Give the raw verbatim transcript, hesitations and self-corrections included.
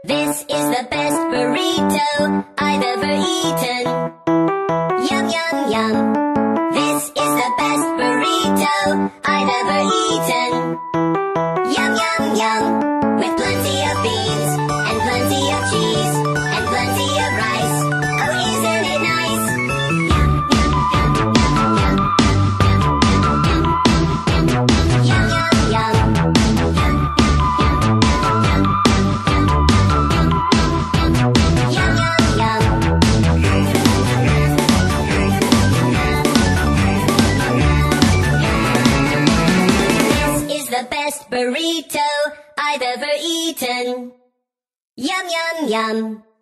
This is the best burrito I've ever eaten. Yum, yum, yum. This is the best burrito I've ever eaten. Yum, yum, yum. With plenty of beans, and plenty of cheese, and plenty of rice. Oh, isn't it nice? Yum, yum, yum, yum, yum, yum, yum, yum, yum, yum. The best burrito I've ever eaten. Yum, yum, yum.